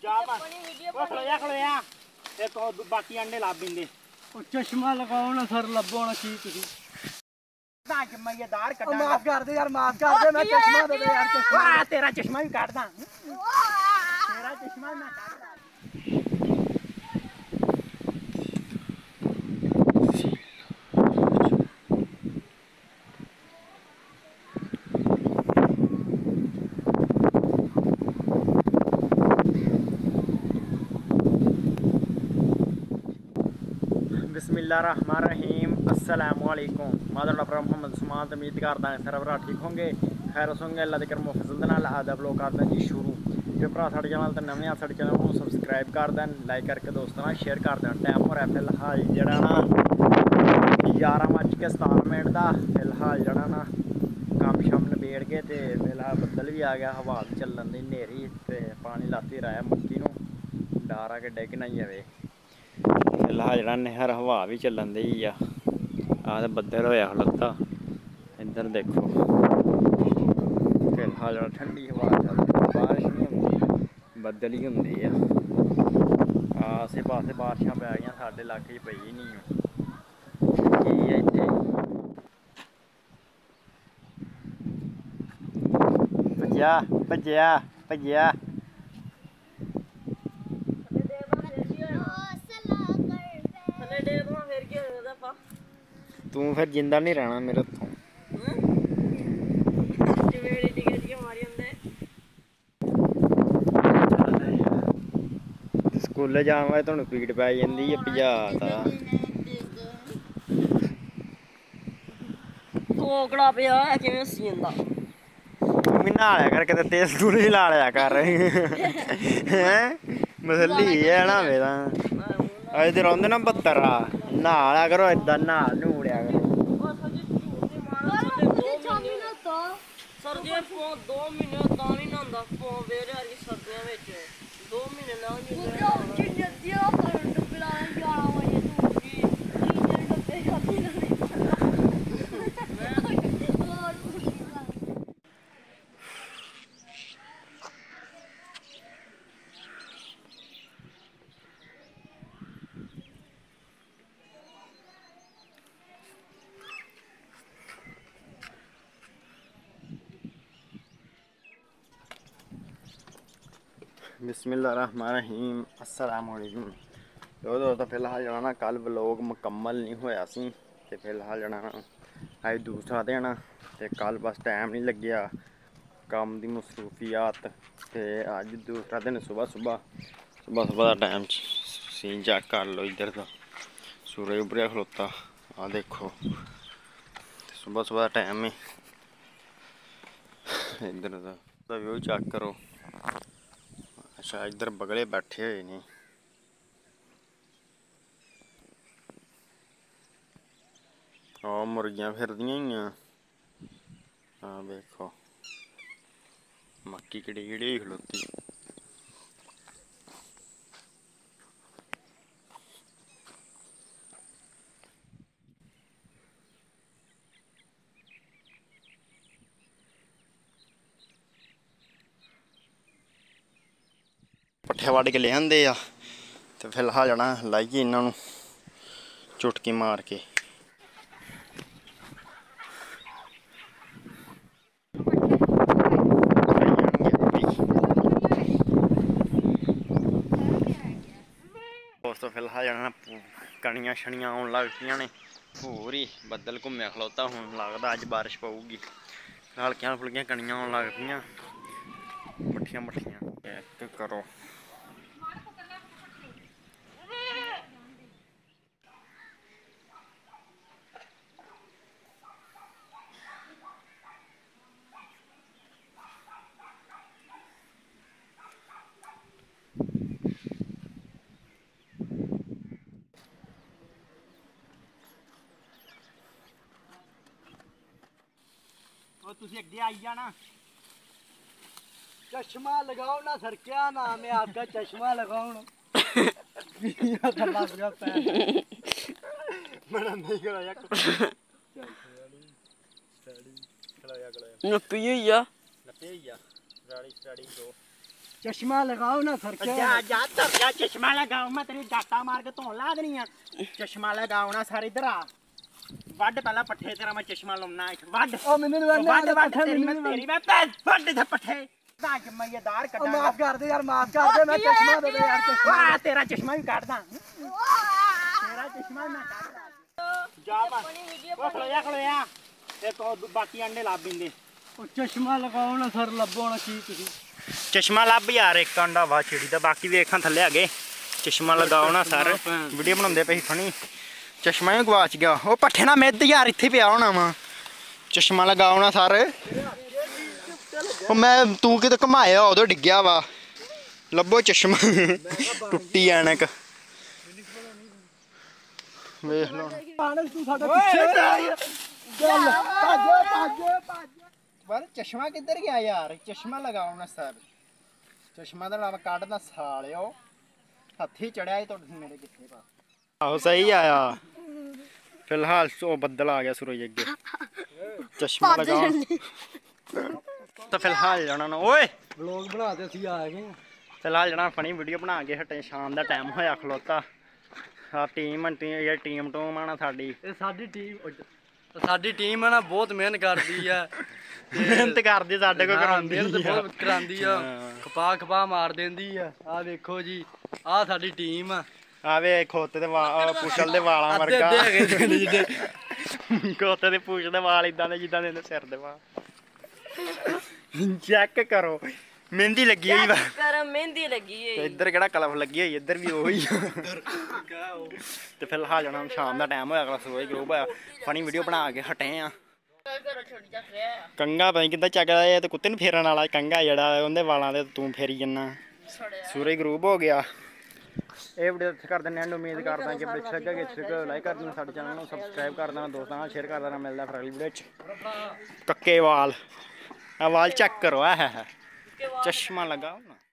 खलोया एक बाकी अंडे ला बिंदे चश्मा लगाओ ना सर लबो ना की तुसी मजेदार माफ कर दे यार माफ कर दे मैं चश्मा दे दे यार चश्मा तेरा चश्मा भी काट दा तेरा चश्मा मैं काट दा बिस्मिल्लाहिर्रहमानिर्रहीम अस्सलामुअलैकुम मैं डॉक्टर मोहम्मद उस्मान उम्मीद करता है सर भरा ठीक होंगे खैर होंगे अल्लाह के करम फजल दे नाल आदा ब्लॉग करदा जी शुरू जो भरा साडे चैनल ते नवे आ साडे चैनल को सबसक्राइब कर दें लाइक करके दोस्तों नाल शेयर कर दें टाइम पर है फिलहाल जड़ा ना 11:17 दा फिलहाल जड़ा ना काम शाम नबेड़ के ते फिलहाल बदल भी आ गया हवा चलन दी नेरी ते पानी लाती रहा मक्की नूं डारा के डिग ना जावे फिलहाल जड़ा नहर हवा भी चलन दी आ तो बदल होया खलोता इधर देखो फिलहाल जड़ा ठंडी हवा चलती बारिश नहीं होंदी बदल ही होंदी आ आसे पासे बारिशां पै गई साडे इलाके पई नहीं की है इत्थे भज्जिया भज्जिया भज्जिया तू फिर जिंदा नहीं रहना मेरे हथों स्कूले जाने वाले तुहानू पीड़ पै जांदी है भजा कोकड़ा पिया है किवें सी जंदा भी नहा लिया कर किते तेल तूल ही ला लिया कर हैं मसली है ना मेरा अज ते रौंदे ना 72 नहा लिया करो इदां नहा नू लिया करो सर्दियां 2 महीने तां नहीं नहांदा वेरे हरी सर्दियां विच 2 महीने ना बिस्मिल्लाहिर्रहमानिर्रहीम अस्सलामुअलैकुम दोस्तों फिलहाल जड़ा ना कल व्लॉग मुकम्मल नहीं होया सी ते फिलहाल जड़ा ना अज दूसरा दिन ते कल बस टाइम नहीं लग्या काम दी मसरूफियात ते अज दूसरा दिन सुबह का टाइम सीन चेक कर लो इधर का सूरज उभरिया खलोता आ देखो सुबह का टाइम है इधर का व्यू चेक करो अच्छा इधर बगले बैठे हुए ने और मुर्गियां फिरदियां ही हाँ देखो मक्की किड़ी किड़ी खलोती पट्ठे वड़ के ले आंदे आ ते फिलहाल जाना लाइए इन्हों चुटकी मार के दोस्तों फिलहाल जाना कणियां शनियां आउन लग पियां ने पूरी बदल घूमया खलोता हुण लगदा अज बारिश पऊगी हल्कियां फुल्कियां कणियां आउन लग पियां मट्ठियां चेक करो तुसी अगे आई जाना चश्मा लगाओ ना सर क्या नाम है आपका चश्मा लगाओ ना नप्पी होई जा नप्पी होई जा स्टार्टिंग दो चश्मा लगाओ ना सर जा जा तर जा चश्मा लगाओ मैं तेरी डाटा मार के धोन ला देनी है चश्मा लगाओ ना सर इधर आ वड पहला पट्ठे तेरा मैं चश्मा लाउना इक वड ओ मैंने वड वड तेरी मैं वड दे पट्ठे ताज मजेदार कटा माफ कर दे यार माफ कर दे मैं चश्मा दे दे यार चश्मा वाह तेरा चश्मा भी काट दा तेरा चश्मा मैं काट दा जा बस ओ खड़ोया ते तो बाकी अंडे ला बिंदे ओ चश्मा लगाओ ना सर लब्बो ना की तुसी चश्मा ਲੱਭ ਯਾਰ ਇੱਕ ਅੰਡਾ ਵਾ ਚਿੜੀ ਦਾ ਬਾਕੀ ਵੇਖਾਂ ਥੱਲੇ ਆ ਗਏ ਚਸ਼ਮਾ ਲਗਾਓ ਨਾ ਸਰ ਵੀਡੀਓ ਬਣਾਉਂਦੇ ਪਏ ਫਣੀ ਚਸ਼ਮਾ ਹੀ ਗਵਾਚ ਗਿਆ ਉਹ ਪੱਠੇ ਨਾਲ ਮਿੱਧ ਯਾਰ ਇੱਥੇ ਪਿਆ ਹੋਣਾ ਵਾ ਚਸ਼ਮਾ ਲਗਾਓ ਨਾ ਸਰ ਉਹ ਮੈਂ ਤੂੰ ਕਿਤੇ ਘਮਾਇਆ ਉਦੋਂ ਡਿੱਗਿਆ ਵਾ ਲੱਭੋ ਚਸ਼ਮਾ ਟੁੱਟੀ ਐਨਕ ਵੇਖ ਲਓ ਪਾਣਸ ਤੂੰ ਸਾਡਾ ਪਿੱਛੇ ਚੱਲ ਭੱਜ ਪਰ ਚਸ਼ਮਾ ਕਿੱਧਰ ਗਿਆ ਯਾਰ ਚਸ਼ਮਾ ਲਗਾਓ ਨਾ ਸਰ ਚਸ਼ਮਾ ਦਾ ਨਾਮ ਕੱਢਦਾ ਸਾਲਿਓ ਹੱਥੀ ਚੜਿਆ ਏ ਤੁਹਾਡੇ ਮੇਰੇ ਕਿੱਥੇ ਪਾ ਆਹੋ ਸਹੀ ਆਇਆ ਫਿਲਹਾਲ ਉਹ ਬੱਦਲ ਆ ਗਿਆ ਸੂਰਜ ਅੱਗੇ ਚਸ਼ਮਾ ਲਗਾਓ ਤਾਂ ਫਿਲਹਾਲ ਜਾਣਾ ਨਾ ਓਏ ਵਲੌਗ ਬਣਾ ਤੇ ਅਸੀਂ ਆ ਗਏ ਫਿਲਹਾਲ ਜਾਣਾ ਫਨੀ ਵੀਡੀਓ ਬਣਾ ਕੇ ਹਟੇ ਸ਼ਾਮ ਦਾ ਟਾਈਮ ਹੋਇਆ ਖਲੋਤਾ ਆ ਟੀਮ ਇਹ ਟੀਮ ਟੂਮ ਆ ਨਾ ਸਾਡੀ ਇਹ ਸਾਡੀ ਟੀਮ ਹੈ ਨਾ ਬਹੁਤ ਮਿਹਨਤ ਕਰਦੀ ਆ ਮਿਹਨਤ ਕਰਦੀ ਸਾਡੇ ਕੋਲ ਕਰਾਉਂਦੀ ਮਿਹਨਤ ਬਹੁਤ ਕਰਾਉਂਦੀ ਆ ਖਪਾ ਮਾਰ ਦਿੰਦੀ ਆ ਆ ਵੇਖੋ ਜੀ ਆ ਸਾਡੀ ਟੀਮ ਆ ਆਵੇ ਖੋਤੇ ਦੇ ਪੁੱਛਲ ਦੇ ਵਾਲਾਂ ਵਰਗਾ ਖੋਤੇ ਦੇ ਪੁੱਛ ਦੇ ਵਾਲ ਇਦਾਂ ਦੇ ਜਿੱਦਾਂ ਦੇ ਸਿਰ ਦੇ ਵਾਲ ਚੈੱਕ ਕਰੋ ਮਹਿੰਦੀ ਲੱਗੀ ਹੋਈ ਵਾ ਕਰ ਮਹਿੰਦੀ ਲੱਗੀ ਹੋਈ ਤੇ ਇੱਧਰ ਕਿਹੜਾ ਕਲਫ ਲੱਗੀ ਹੋਈ ਇੱਧਰ ਵੀ ਉਹੀ ਤੇ ਫਿਲਹਾਲ ਜਾਣਾ ਸ਼ਾਮ ਦਾ ਟਾਈਮ ਹੋਇਆ ਸੋਏ ਗਰੂਪ ਆ ਫਨੀ ਵੀਡੀਓ ਬਣਾ ਕੇ ਹਟੇ ਆ ਕੰਗਾ ਪਈ ਕਿੱਦਾਂ ਚੱਕਦਾ ਇਹ ਤੇ ਕੁੱਤੇ ਨੂੰ ਫੇਰਨ ਵਾਲਾ ਕੰਗਾ ਜਿਹੜਾ ਉਹਦੇ ਵਾਲਾਂ ਦੇ ਤੂੰ ਫੇਰੀ ਜੰਨਾ ਸੂਰਜ ਗਰੂਪ ਹੋ ਗਿਆ ਇਹ ਵੀਡੀਓ ਇੱਥੇ ਕਰ ਦਿੰਦੇ ਹਾਂ ਉਮੀਦ ਕਰਦਾ ਕਿ ਵੀਡੀਓ ਅੱਛਾ ਲੱਗੇ ਲਾਈਕ ਕਰ ਦੇਣਾ ਸਾਡੇ ਚੈਨਲ ਨੂੰ ਸਬਸਕ੍ਰਾਈਬ ਕਰ ਦੇਣਾ ਦੋਸਤਾਂ ਨਾਲ ਸ਼ੇਅਰ ਕਰ ਦੇਣਾ ਮਿਲਦਾ ਫਿਰ ਅਗਲੀ ਵੀਡੀਓ 'ਚ ਕੱਕੇ ਵਾਲ ਆ ਵਾਲ ਚੈੱਕ ਕਰੋ ਆ ਹੈ ਚਸ਼ਮਾ ਲਗਾਓ ਨਾ